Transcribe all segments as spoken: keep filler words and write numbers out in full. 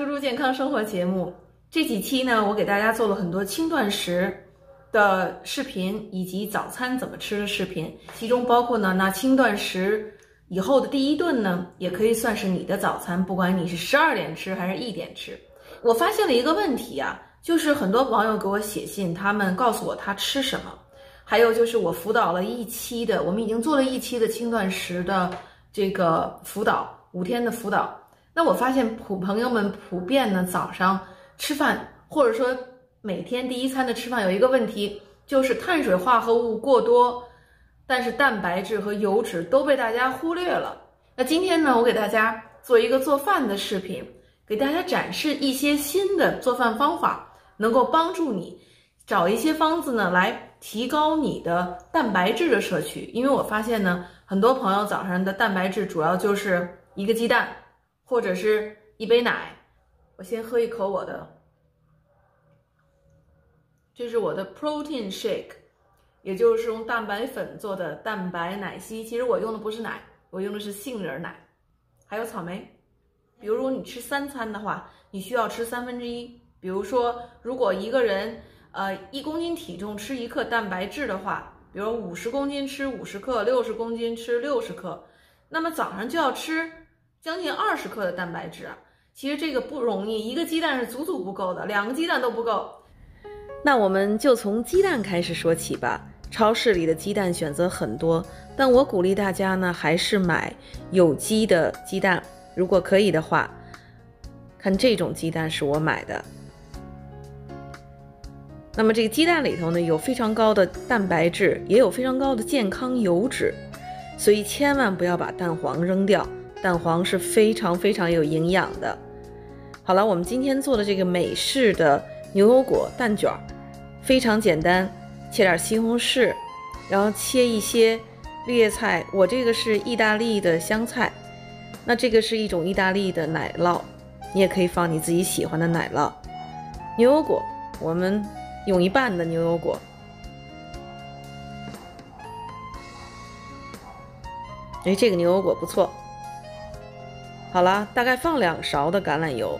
猪猪健康生活节目。这几期呢，我给大家做了很多轻断食的视频，以及早餐怎么吃的视频，其中包括呢，那轻断食以后的第一顿呢，也可以算是你的早餐，不管你是十二点吃还是一点吃。我发现了一个问题啊，就是很多网友给我写信，他们告诉我他吃什么，还有就是我辅导了一期的，我们已经做了一期的轻断食的这个辅导，五天的辅导。那我发现普朋友们普遍呢，早上吃饭或者说每天第一餐的吃饭有一个问题，就是碳水化合物过多，但是蛋白质和油脂都被大家忽略了。那今天呢，我给大家做一个做饭的视频，给大家展示一些新的做饭方法，能够帮助你找一些方子呢，来提高你的蛋白质的摄取。因为我发现呢，很多朋友早上的蛋白质主要就是一个鸡蛋或者是一杯奶。我先喝一口我的，这是我的 protein shake， 也就是用蛋白粉做的蛋白奶昔。其实我用的不是奶，我用的是杏仁奶，还有草莓。比如说你吃三餐的话，你需要吃三分之一。比如说，如果一个人呃一公斤体重吃一克蛋白质的话，比如五十公斤吃五十克，六十公斤吃六十克，那么早上就要吃将近二十克的蛋白质啊。其实这个不容易，一个鸡蛋是足足不够的，两个鸡蛋都不够。那我们就从鸡蛋开始说起吧。超市里的鸡蛋选择很多，但我鼓励大家呢，还是买有机的鸡蛋。如果可以的话，看这种鸡蛋是我买的。那么这个鸡蛋里头呢，有非常高的蛋白质，也有非常高的健康油脂，所以千万不要把蛋黄扔掉，蛋黄是非常非常有营养的。好了，我们今天做的这个美式的牛油果蛋卷非常简单，切点西红柿，然后切一些绿叶菜，我这个是意大利的香菜，那这个是一种意大利的奶酪，你也可以放你自己喜欢的奶酪。牛油果我们用一半的牛油果，哎，这个牛油果不错。好了，大概放两勺的橄榄油，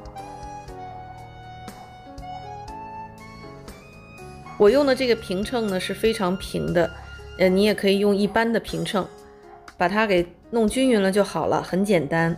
我用的这个平秤呢是非常平的，呃，你也可以用一般的平秤，把它给弄均匀了就好了，很简单。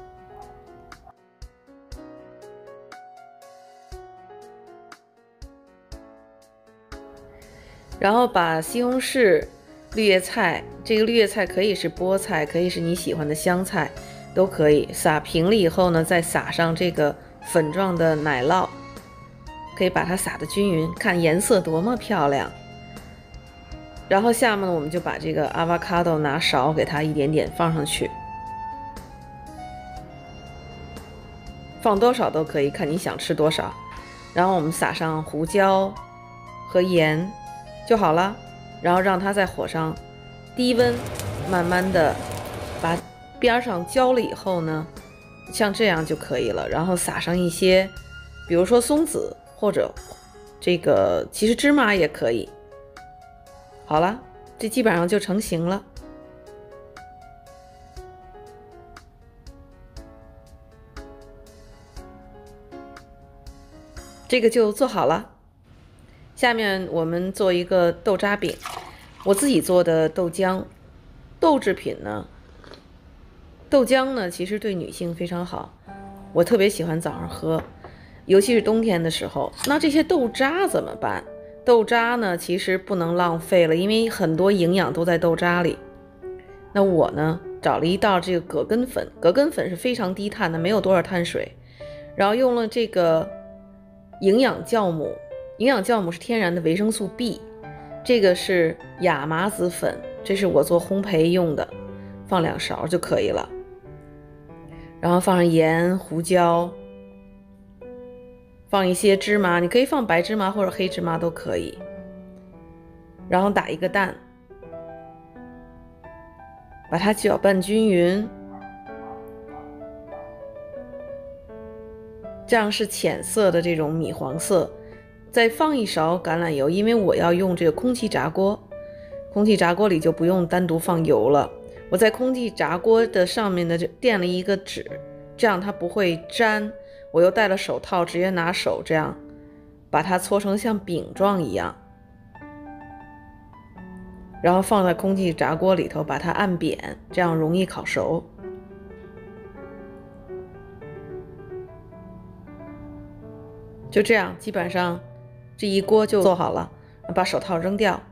然后把西红柿、绿叶菜，这个绿叶菜可以是菠菜，可以是你喜欢的香菜，都可以撒平了以后呢，再撒上这个粉状的奶酪，可以把它撒得均匀，看颜色多么漂亮。然后下面呢，我们就把这个 avocado 拿勺给它一点点放上去，放多少都可以，看你想吃多少。然后我们撒上胡椒和盐就好了，然后让它在火上低温慢慢的把边上焦了以后呢，像这样就可以了。然后撒上一些比如说松子或者这个其实芝麻也可以。好了，这基本上就成型了。这个就做好了。下面我们做一个豆渣饼，我自己做的豆浆。豆制品呢，豆浆呢其实对女性非常好，我特别喜欢早上喝，尤其是冬天的时候。那这些豆渣怎么办？豆渣呢其实不能浪费了，因为很多营养都在豆渣里。那我呢找了一道这个葛根粉，葛根粉是非常低碳的，没有多少碳水，然后用了这个营养酵母，营养酵母是天然的维生素 B， 这个是亚麻籽粉，这是我做烘焙用的，放两勺就可以了。然后放上盐、胡椒，放一些芝麻，你可以放白芝麻或者黑芝麻都可以。然后打一个蛋，把它搅拌均匀，这样是浅色的这种米黄色。再放一勺橄榄油，因为我要用这个空气炸锅，空气炸锅里就不用单独放油了。我在空气炸锅的上面呢就垫了一个纸， 这样它不会粘。我又戴了手套，直接拿手这样把它搓成像饼状一样，然后放在空气炸锅里头，把它按扁，这样容易烤熟。就这样，基本上这一锅就做好了，把手套扔掉。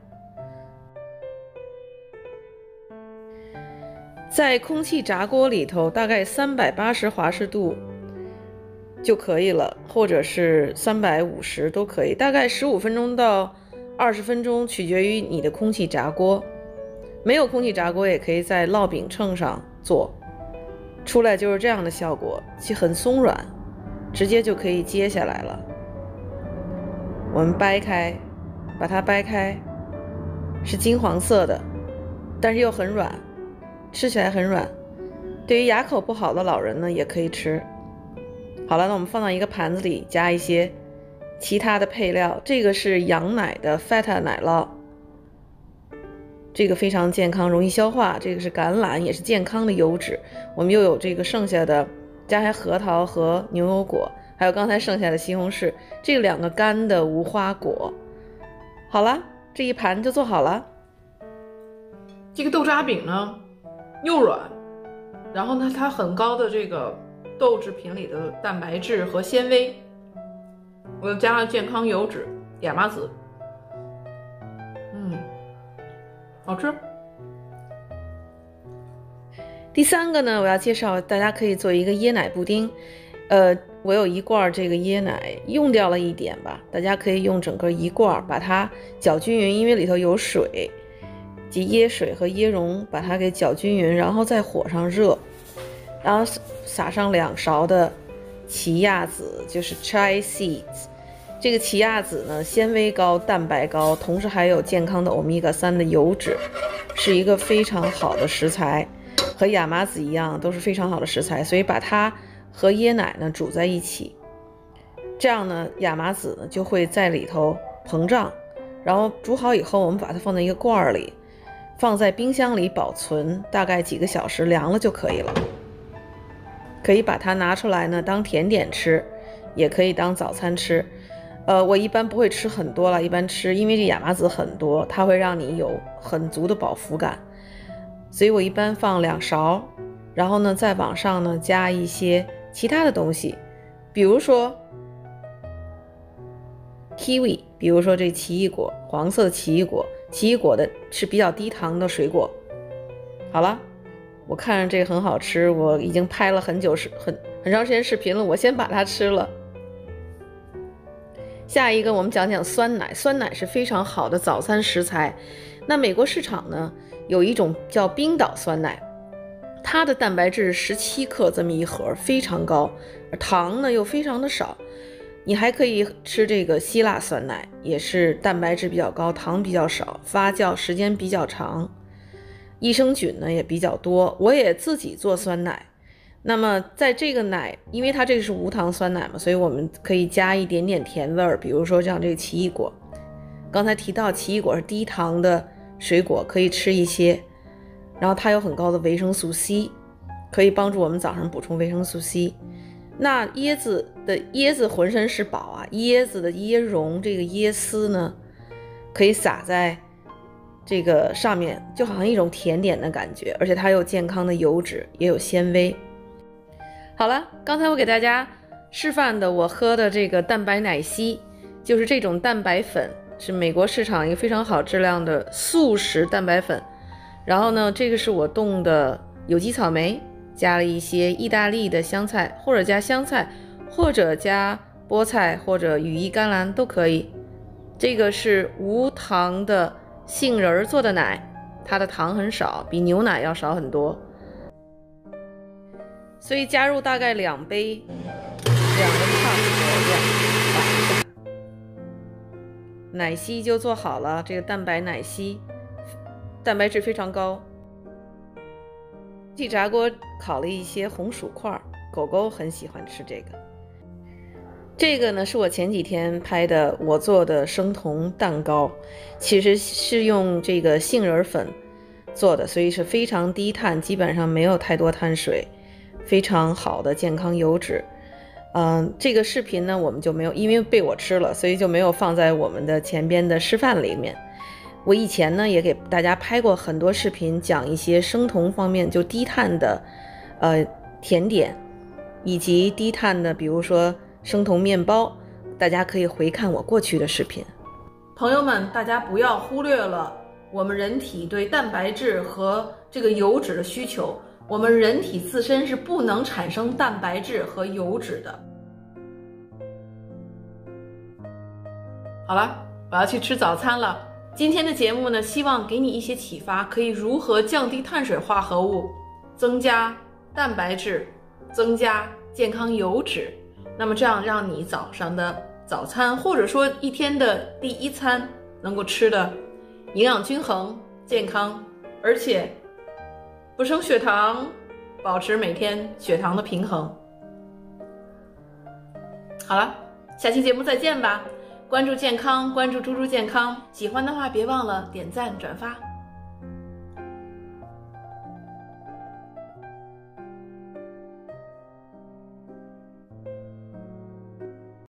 在空气炸锅里头，大概三百八十华氏度就可以了，或者是三百五十都可以，大概十五分钟到二十分钟，取决于你的空气炸锅。没有空气炸锅也可以在烙饼秤上做，出来就是这样的效果，其实很松软，直接就可以接下来了。我们掰开，把它掰开，是金黄色的，但是又很软，吃起来很软。对于牙口不好的老人呢，也可以吃。好了，那我们放到一个盘子里，加一些其他的配料。这个是羊奶的 feta 奶酪，这个非常健康，容易消化。这个是橄榄，也是健康的油脂。我们又有这个剩下的，加上核桃和牛油果，还有刚才剩下的西红柿，这两个干的无花果。好了，这一盘就做好了。这个豆渣饼呢，又软，然后呢，它很高的这个豆制品里的蛋白质和纤维，我又加上健康油脂亚麻籽，嗯，好吃。第三个呢，我要介绍大家可以做一个椰奶布丁。呃，我有一罐这个椰奶，用掉了一点吧，大家可以用整个一罐，把它搅均匀，因为里头有水及椰水和椰蓉，把它给搅均匀，然后在火上热，然后撒上两勺的奇亚籽，就是 chia seeds。这个奇亚籽呢，纤维高，蛋白高，同时还有健康的 欧米伽三 的油脂，是一个非常好的食材，和亚麻籽一样都是非常好的食材，所以把它和椰奶呢煮在一起，这样呢亚麻籽呢就会在里头膨胀，然后煮好以后，我们把它放在一个罐里，放在冰箱里保存，大概几个小时，凉了就可以了。可以把它拿出来呢当甜点吃，也可以当早餐吃。呃，我一般不会吃很多了，一般吃，因为这亚麻籽很多，它会让你有很足的饱腹感，所以我一般放两勺，然后呢再往上呢加一些其他的东西，比如说 kiwi， 比如说这奇异果，黄色的奇异果，奇异果的是比较低糖的水果。好了，我看着这个很好吃，我已经拍了很久是很很长时间视频了，我先把它吃了。下一个我们讲讲酸奶，酸奶是非常好的早餐食材。那美国市场呢有一种叫冰岛酸奶，它的蛋白质十七克这么一盒，非常高，糖呢又非常的少。你还可以吃这个希腊酸奶，也是蛋白质比较高，糖比较少，发酵时间比较长，益生菌呢也比较多。我也自己做酸奶，那么在这个奶，因为它这个是无糖酸奶嘛，所以我们可以加一点点甜味儿，比如说像这个奇异果，刚才提到奇异果是低糖的水果，可以吃一些，然后它有很高的维生素 C， 可以帮助我们早上补充维生素 C。 那椰子的椰子浑身是宝啊，椰子的椰蓉，这个椰丝呢可以撒在这个上面，就好像一种甜点的感觉，而且它有健康的油脂，也有纤维。好了，刚才我给大家示范的我喝的这个蛋白奶昔，就是这种蛋白粉，是美国市场一个非常好质量的素食蛋白粉。然后呢，这个是我冻的有机草莓，加了一些意大利的香菜，或者加香菜，或者加菠菜，或者羽衣甘蓝都可以。这个是无糖的杏仁做的奶，它的糖很少，比牛奶要少很多，所以加入大概两杯两个差不多量，打一下，奶昔就做好了。这个蛋白奶昔蛋白质非常高。空气炸锅烤了一些红薯块，狗狗很喜欢吃这个。这个呢是我前几天拍的我做的生酮蛋糕，其实是用这个杏仁粉做的，所以是非常低碳，基本上没有太多碳水， 非常好的健康油脂。嗯，这个视频呢我们就没有，因为被我吃了，所以就没有放在我们的前边的示范里面。我以前呢也给大家拍过很多视频，讲一些生酮方面就低碳的呃甜点，以及低碳的比如说生酮面包，大家可以回看我过去的视频。朋友们，大家不要忽略了我们人体对蛋白质和这个油脂的需求，我们人体自身是不能产生蛋白质和油脂的。好了，我要去吃早餐了。今天的节目呢，希望给你一些启发，可以如何降低碳水化合物，增加蛋白质，增加健康油脂。那么这样让你早上的早餐，或者说一天的第一餐，能够吃的营养均衡、健康，而且不升血糖，保持每天血糖的平衡。好了，下期节目再见吧。关注健康，关注猪猪健康，喜欢的话别忘了点赞转发。